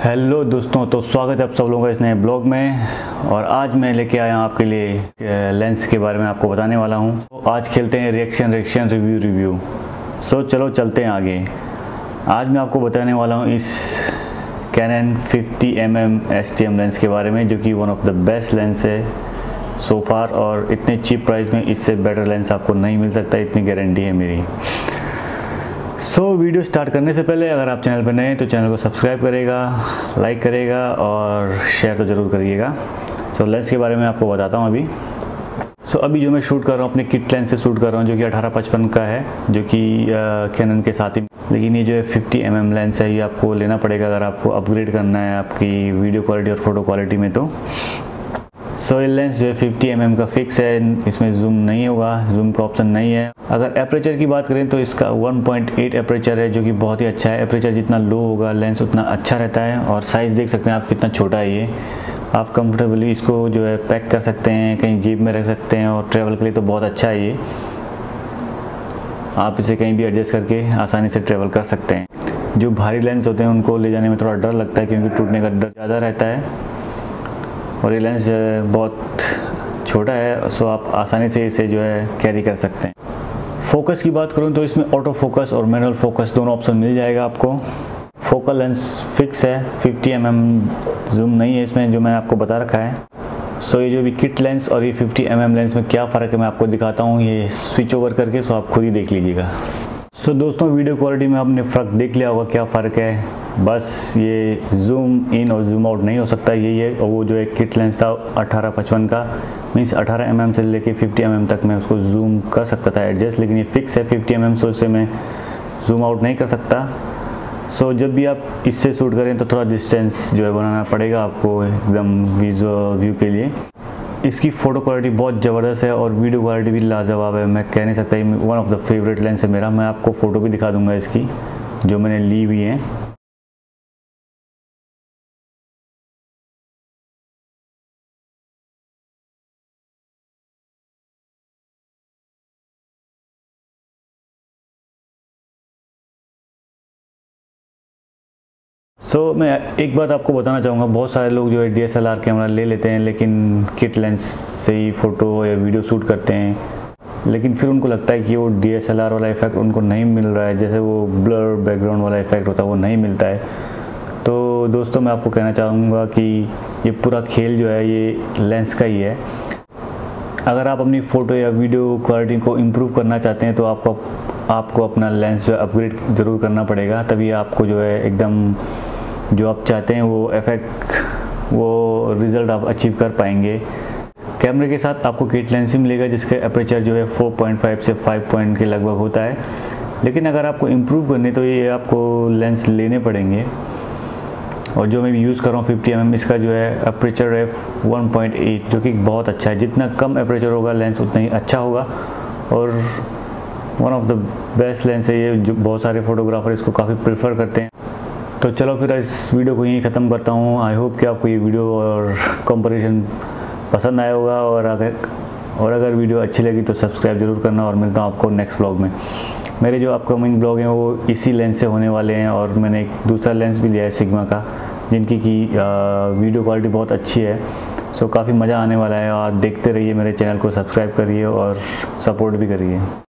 Hello दोस्तों, तो स्वागत है आप सब लोगों का इस नए ब्लॉग में। और आज मैं लेके आया हूँ आपके लिए लेंस के बारे में आपको बताने वाला हूँ। तो आज खेलते हैं रिएक्शन रिव्यू। सो चलो चलते हैं आगे। आज मैं आपको बताने वाला हूँ इस कैनन 50mm STM लेंस के बारे में, जो कि one of the best lens है सो फार। और इतने चीप प्राइस में इससे बेटर लेंस आपको नहीं मिल सकता, इतनी गारंटी है मेरी। वीडियो स्टार्ट करने से पहले अगर आप चैनल पर नए हैं तो चैनल को सब्सक्राइब करेगा, लाइक करेगा और शेयर तो ज़रूर करिएगा। लेंस के बारे में आपको बताता हूँ अभी। अभी जो मैं शूट कर रहा हूँ अपने किट लेंस से शूट कर रहा हूँ, जो कि 18-55 का है, जो कि कैनन के साथ ही। लेकिन ये जो है 50mm लेंस है, ये आपको लेना पड़ेगा अगर आपको अपग्रेड करना है आपकी वीडियो क्वालिटी और फोटो क्वालिटी में। तो ये लेंस जो है 50mm का फिक्स है, इसमें जूम नहीं होगा, जूम का ऑप्शन नहीं है। अगर एपरेचर की बात करें तो इसका 1.8 एपरेचर है, जो कि बहुत ही अच्छा है। एपरेचर जितना लो होगा लेंस उतना अच्छा रहता है। और साइज़ देख सकते हैं आप कितना छोटा है ये। आप कंफर्टेबली इसको जो है पैक कर सकते हैं, कहीं जेब में रख सकते हैं, और ट्रैवल के लिए तो बहुत अच्छा है ये। आप इसे कहीं भी एडजस्ट करके आसानी से ट्रैवल कर सकते हैं। जो भारी लेंस होते हैं उनको ले जाने में थोड़ा डर लगता है, क्योंकि टूटने का डर ज़्यादा रहता है। और ये लेंस बहुत छोटा है, सो आप आसानी से इसे जो है कैरी कर सकते हैं। फोकस की बात करूँ तो इसमें ऑटो फोकस और मैनुअल फोकस दोनों ऑप्शन मिल जाएगा आपको। फोकल लेंस फिक्स है, 50mm जूम नहीं है इसमें, जो मैंने आपको बता रखा है। ये जो भी किट लेंस और ये 50mm लेंस में क्या फ़र्क है मैं आपको दिखाता हूँ, ये स्विच ओवर करके। आप खुद ही देख लीजिएगा। दोस्तों, वीडियो क्वालिटी में आपने फ़र्क देख लिया होगा क्या फ़र्क है। बस ये जूम इन और जूम आउट नहीं हो सकता, यही है। और वो जो एक किट लेंस था 18-55 का, मीन्स 18mm से लेके 50mm तक मैं उसको जूम कर सकता था एडजस्ट, लेकिन ये फिक्स है 50mm, सो इससे मैं जूम आउट नहीं कर सकता। जब भी आप इससे शूट करें तो थोड़ा डिस्टेंस जो है बनाना पड़ेगा आपको एकदम विजुअल व्यू के लिए। इसकी फ़ोटो क्वालिटी बहुत ज़बरदस्त है और वीडियो क्वालिटी भी लाजवाब है। मैं कह नहीं सकता, ये one of the favourite lens है मेरा। मैं आपको फ़ोटो भी दिखा दूंगा इसकी, जो मैंने ली हुई है। मैं एक बात आपको बताना चाहूँगा, बहुत सारे लोग जो है DSLR कैमरा ले लेते हैं, लेकिन किट लेंस से ही फ़ोटो या वीडियो शूट करते हैं। लेकिन फिर उनको लगता है कि वो DSLR वाला इफ़ेक्ट उनको नहीं मिल रहा है, जैसे वो ब्लर बैकग्राउंड वाला इफ़ेक्ट होता है वो नहीं मिलता है। तो दोस्तों, मैं आपको कहना चाहूँगा कि ये पूरा खेल जो है ये लेंस का ही है। अगर आप अपनी फ़ोटो या वीडियो क्वालिटी को इम्प्रूव करना चाहते हैं तो आपको अपना लेंस जो है अपग्रेड ज़रूर करना पड़ेगा, तभी आपको जो है एकदम जो आप चाहते हैं वो रिज़ल्ट आप अचीव कर पाएंगे। कैमरे के साथ आपको किट लेंस ही मिलेगा, जिसके एपरेचर जो है 4.5 से 5 पॉइंट के लगभग होता है। लेकिन अगर आपको इम्प्रूव करने तो ये आपको लेंस लेने पड़ेंगे। और जो मैं यूज़ कर रहा हूँ 50mm, इसका जो है एपरेचर है 1.8, जो कि बहुत अच्छा है। जितना कम एपरेचर होगा लेंस उतना ही अच्छा होगा, और one of the best lens है ये, जो बहुत सारे फोटोग्राफर इसको काफ़ी प्रेफर करते हैं। तो चलो फिर इस वीडियो को यहीं ख़त्म करता हूँ। आई होप कि आपको ये वीडियो और कंपैरिजन पसंद आया होगा। और अगर वीडियो अच्छी लगी तो सब्सक्राइब जरूर करना। और मिलता हूँ आपको नेक्स्ट ब्लॉग में। मेरे जो अपकमिंग ब्लॉग हैं वो इसी लेंस से होने वाले हैं। और मैंने एक दूसरा लेंस भी लिया है सिग्मा का, जिनकी वीडियो क्वालिटी बहुत अच्छी है। काफ़ी मज़ा आने वाला है। और देखते रहिए मेरे चैनल को, सब्सक्राइब करिए और सपोर्ट भी करिए।